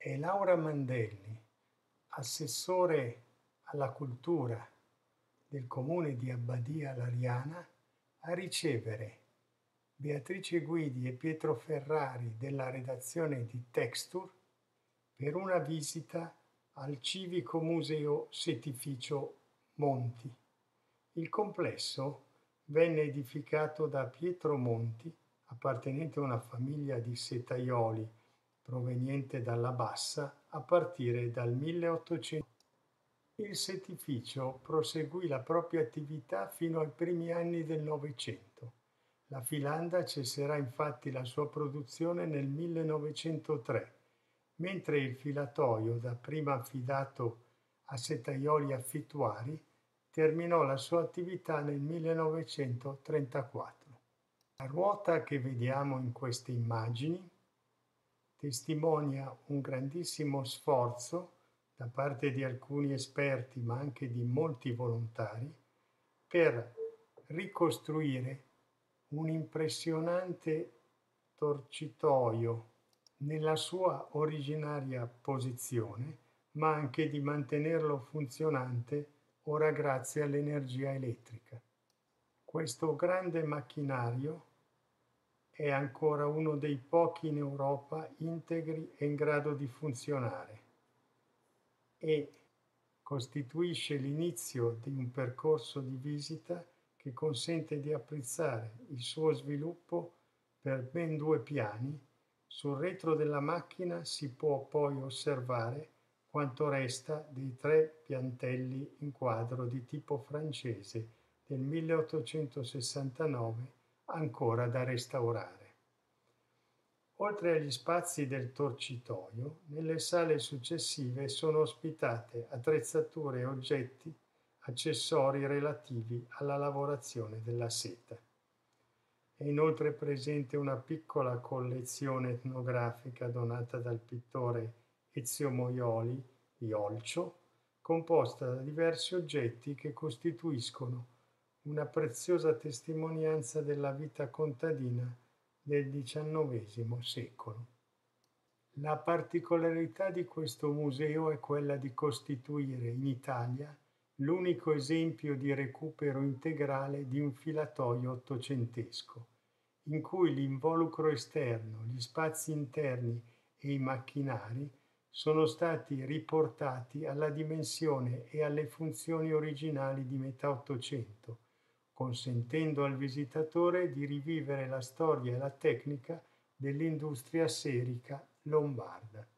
e Laura Mandelli, assessore alla cultura del comune di Abbadia Lariana, a ricevere Beatrice Guidi e Pietro Ferrari della redazione di Texture per una visita al Civico Museo Settificio Monti. Il complesso venne edificato da Pietro Monti, appartenente a una famiglia di setaioli proveniente dalla Bassa a partire dal 1800. Il settificio proseguì la propria attività fino ai primi anni del Novecento. La Filanda cesserà infatti la sua produzione nel 1903, mentre il filatoio, dapprima affidato a setaioli affittuari, terminò la sua attività nel 1934. La ruota che vediamo in queste immagini testimonia un grandissimo sforzo da parte di alcuni esperti, ma anche di molti volontari, per ricostruire un impressionante torcitoio nella sua originaria posizione, ma anche di mantenerlo funzionante ora grazie all'energia elettrica. Questo grande macchinario è ancora uno dei pochi in Europa integri e in grado di funzionare e costituisce l'inizio di un percorso di visita che consente di apprezzare il suo sviluppo per ben 2 piani. Sul retro della macchina si può poi osservare quanto resta dei 3 piantelli in quadro di tipo francese del 1869 ancora da restaurare. Oltre agli spazi del torcitoio, nelle sale successive sono ospitate attrezzature e oggetti accessori relativi alla lavorazione della seta. È inoltre presente una piccola collezione etnografica donata dal pittore Ezio Moioli di Olcio, composta da diversi oggetti che costituiscono una preziosa testimonianza della vita contadina del XIX secolo. La particolarità di questo museo è quella di costituire in Italia l'unico esempio di recupero integrale di un filatoio ottocentesco, in cui l'involucro esterno, gli spazi interni e i macchinari sono stati riportati alla dimensione e alle funzioni originali di metà Ottocento, consentendo al visitatore di rivivere la storia e la tecnica dell'industria serica lombarda.